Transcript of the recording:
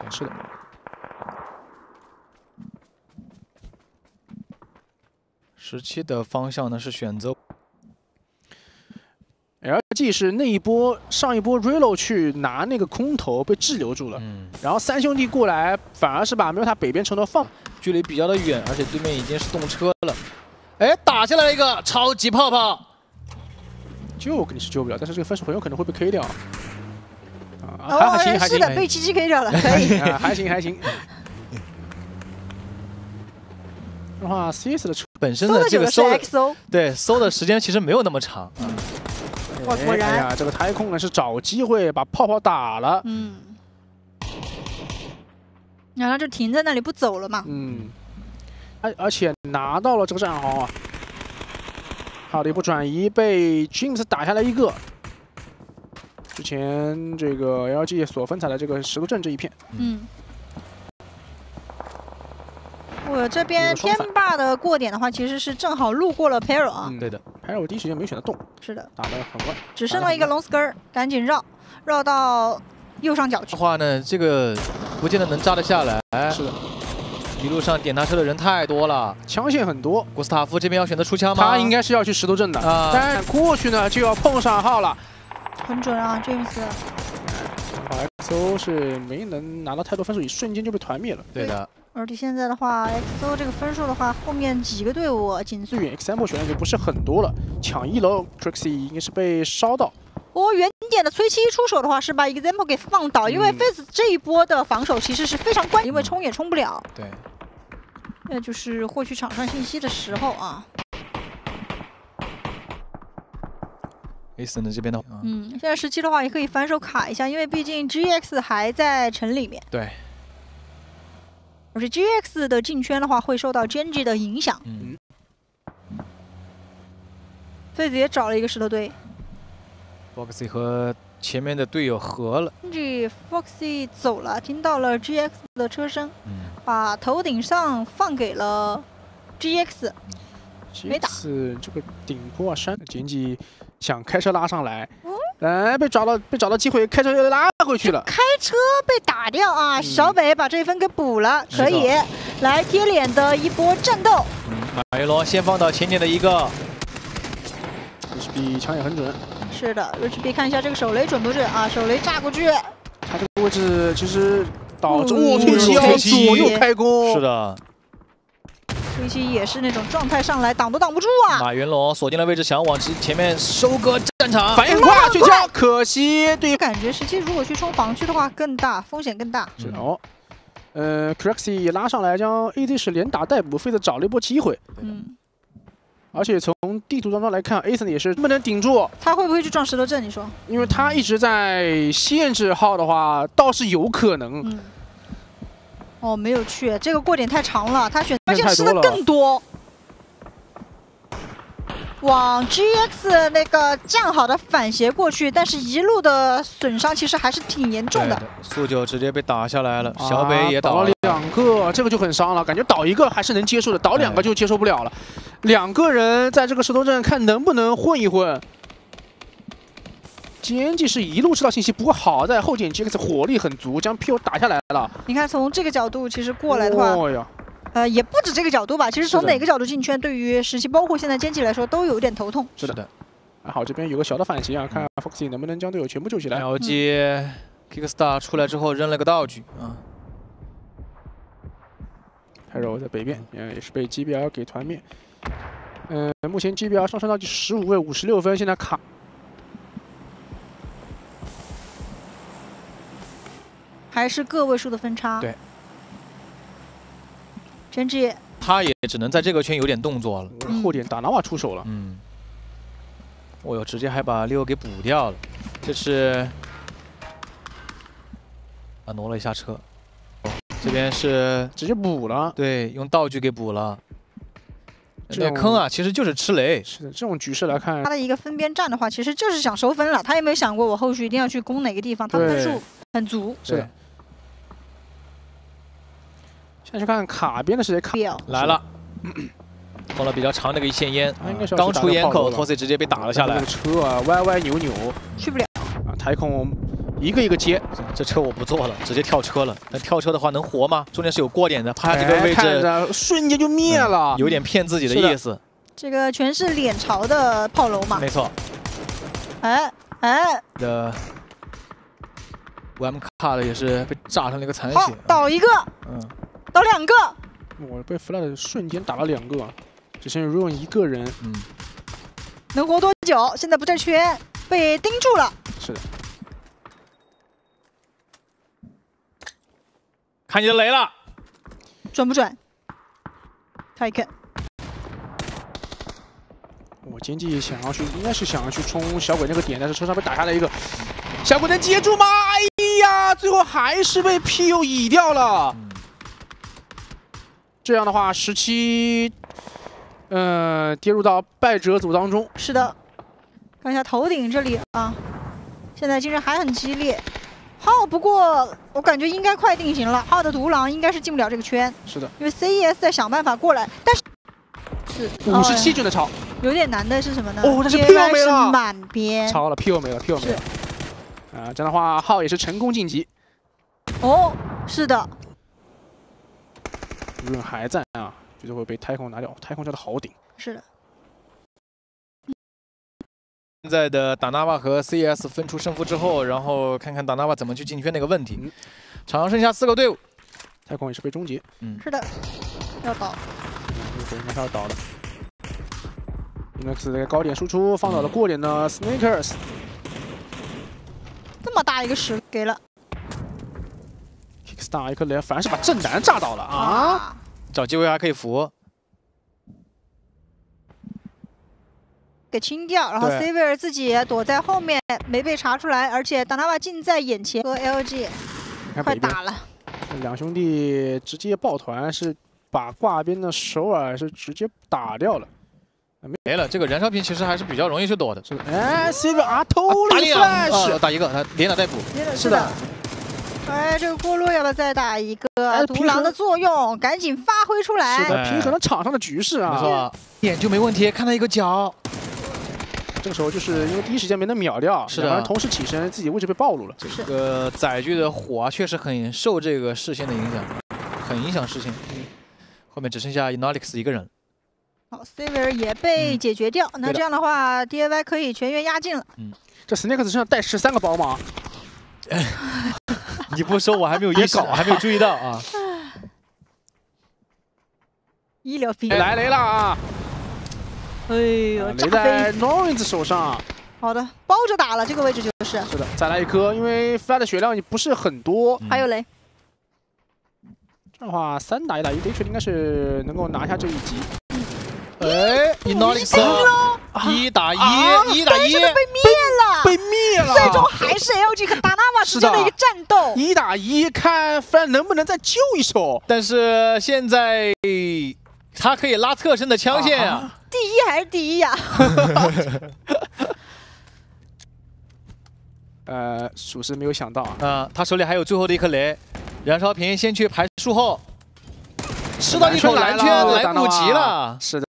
是的。17的方向呢是选择 LG 是那一波上一波 reload 去拿那个空投被滞留住了，然后三兄弟过来反而是把没有他北边城头放，距离比较的远，而且对面已经是动车了。哎，打下来了一个超级泡泡，救肯定是救不了，但是这个分数很有可能会被 K 掉。啊，还行还行， 是的，被GG K 掉了，可以， 还行还行。的话 ，CS 的本身的这个搜的，对搜的时间其实没有那么长。 哇，果然， 哎呀，这个太空呢是找机会把泡泡打了。 然后就停在那里不走了嘛。 而且拿到了这个战壕啊，好的一波转移被 James 打下来一个。之前这个 LG 所分采的这个石头阵这一片， 我这边天霸的过点的话，其实是正好路过了 Pero 啊。 对的 ，Pero 第一时间没选择动。是的，打得很快。 只剩了一个 long skirt， 赶紧绕到右上角去。 的话呢，这个不见得能扎得下来。是的，一路上点他车的人太多了，枪线很多。古斯塔夫这边要选择出枪吗？他应该是要去石头阵的，但过去呢就要碰上号了。 很准啊 ，James。 XO 是没能拿到太多分数，瞬间就被团灭了。对的。 而且现在的话 ，XO 这个分数的话，后面几个队伍紧随。 最远 example 选的就不是很多了，抢1楼 Trixie 应该是被烧到。 原点的崔七一出手的话，是把 example 给放倒，因为 Face 这一波的防守其实是非常关键，因为冲也冲不了。 对。 那就是获取场上信息的时候啊。 Ason 的这边的， 现在17的话也可以反手卡一下，因为毕竟 GX 还在城里面。 对。 而且 GX 的进圈的话会受到 Genji 的影响。费子也找了一个石头堆。 Foxy 和前面的队友合了。 Genji Foxy 走了，听到了 GX 的车声，把头顶上放给了 GX。没打。这个顶坡山，Genji想开车拉上来。被找到机会，开车又拉回去了。开车被打掉啊！小北把这一分给补了，可以来贴脸的一波战斗。 马云龙先放到前点的一个 ，HB 枪也很准。 是的 ，HB 看一下这个手雷准不准啊？手雷炸过去， 他这个位置其实导致推西要左右开弓。是的。 推西也是那种状态上来挡都挡不住啊！ 马云龙锁定了位置，想往前面收割战场，反应很快，去敲，可惜对。 感觉17如果去冲防区的话更大，风险更大。 是的Crexy 拉上来将 AZ 是连打带补，费子找了一波机会。而且从地图当中来看 ，Ason 也是不能顶住。 他会不会去撞石头阵？你说？ 因为他一直在限制号的话，倒是有可能。 没有去，这个过点太长了，他选而且吃的更多。往 GX 那个站好的反斜过去，但是一路的损伤其实还是挺严重的。 速九直接被打下来了，小北也倒了2个，这个就很伤了。感觉倒1个还是能接受的，倒2个就接受不了了。2个人在这个石头阵看能不能混一混。Genji 是一路知道信息，不过好在后点 GX 火力很足，将 PO 打下来了。 你看从这个角度其实过来的话，也不止这个角度吧。其实从哪个角度进圈，对于17包括现在Genji来说都有点头痛。 是的。还好这边有个小的反击啊，看 Foxy 能不能将队友全部救起来。LG Kickstar 出来之后扔了个道具啊。Hero 在北边，也是被 GBL 给团灭。目前 GBL 上升到第15位，56分，现在卡。 还是个位数的分差。 对。 Genji 他也只能在这个圈有点动作了。后点打纳瓦出手了。直接还把6给补掉了。这是挪了一下车。这边是直接补了。对，用道具给补了。这坑啊，其实就是吃雷。是的，这种局势来看， 他的一个分边站的话，其实就是想收分了。他也没有想过我后续一定要去攻哪个地方，他分数很足。 是的。现在去看卡边的是谁？卡来了，放了比较长的一个线烟，刚出烟口 ，Tosi 直接被打了下来。车啊，歪歪扭扭， 去不了。 太空一个一个接。 这车我不坐了，直接跳车了。但跳车的话能活吗？中间是有锅点的，趴下这个位置， 看着瞬间就灭了， 有点骗自己的意思。 这个全是脸朝的炮楼嘛？ 没错。 哎。 的 UM 卡的也是被炸成了一个残血。 好，倒一个，倒2个。 我被 flat 瞬间打了2个，只剩 Ruin 一个人。 能活多久？现在不在圈，被盯住了。 是的。 看你的雷了， 准不准？看一看。 我经济想要去，应该是想要去冲小鬼那个点，但是车上被打下来一个，小鬼能接住吗？哎呀，最后还是被 PU 乙掉了。这样的话，17，跌入到败者组当中。 是的，看一下头顶这里啊，现在竞争还很激烈。浩不过我感觉应该快定型了，浩的独狼应该是进不了这个圈。 是的， 因为 CES 在想办法过来，但是 57就能超。 有点难的是什么呢？ 但是 PO 没了， 满边超了 PO 没了。这样的话，浩也是成功晋级。 是的。 Ruin 还在啊，绝对会被太空拿掉。太空真的好顶。 是的。 现在的达纳瓦和 CES 分出胜负之后，然后看看达纳瓦怎么去进圈那个问题。场上剩下4个队伍， 太空也是被终结。 是的，要倒。 应该是要倒的。Linux 的高点输出放倒了过点的 Sneakers。 这么大一个石给了。 Kickstar 一颗雷，反而是把正南炸倒了啊！ 找机会还可以扶。 给清掉，然后 Saver 自己躲在后面没被查出来，而且达纳瓦近在眼前和 LG 快打了。 两兄弟直接抱团，是把挂边的首尔是直接打掉了。 没了，这个燃烧瓶其实还是比较容易去躲的。 是的，Saver 偷了 flash， 打一个，他连打带补。 是的。这个锅炉要不要再打一个？独狼的作用赶紧发挥出来。 是的，平衡了场上的局势啊。 没错，点就没问题。看到一个角， 这个时候就是因为第一时间没能秒掉， 是的， 同时起身，自己位置被暴露了。 这个载具的火啊，确实很受这个视线的影响，很影响视线。后面只剩下 Enolix 一个人。 好 ，Saver 也被解决掉。那这样的话 ，DAY 可以全员压境了。 这 Snakes 身上带13个包吗？ 你不说我还没有还没有注意到啊。 医疗兵来雷了啊！ 哎呦， 雷在 Noise 手上。 好的，包着打了，这个位置就是。 是的，再来一颗，因为 Flat 的血量也不是很多。 还有雷。 这样的话，3打1打1 ，D3 应该是能够拿下这一局。 Enolix 1打1，1打1， 被灭了，最终还是 LG 和达纳瓦之间的一个战斗。 1打1，看 Flat 能不能再救一手。 但是现在他可以拉侧身的枪线啊！ 第1还是第1呀？ 属实没有想到啊。 他手里还有最后的一颗雷，燃烧瓶先去排术后，吃到一口蓝圈来不及了。 是的。